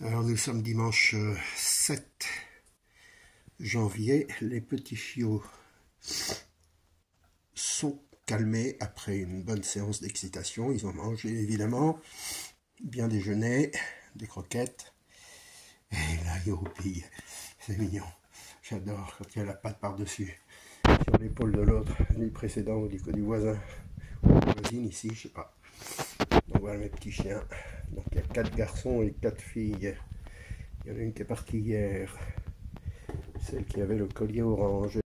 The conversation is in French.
Alors nous sommes dimanche 7 janvier, les petits chiots sont calmés après une bonne séance d'excitation, ils ont mangé évidemment, bien déjeuné, des croquettes, et là ils roupillent, c'est mignon, j'adore quand il y a la patte par-dessus, sur l'épaule de l'autre, du précédent ou du voisin, ou de la voisine ici, je sais pas. Donc voilà mes petits chiens. Donc il y a 4 garçons et 4 filles. Il y en a une qui est partie hier, celle qui avait le collier orange,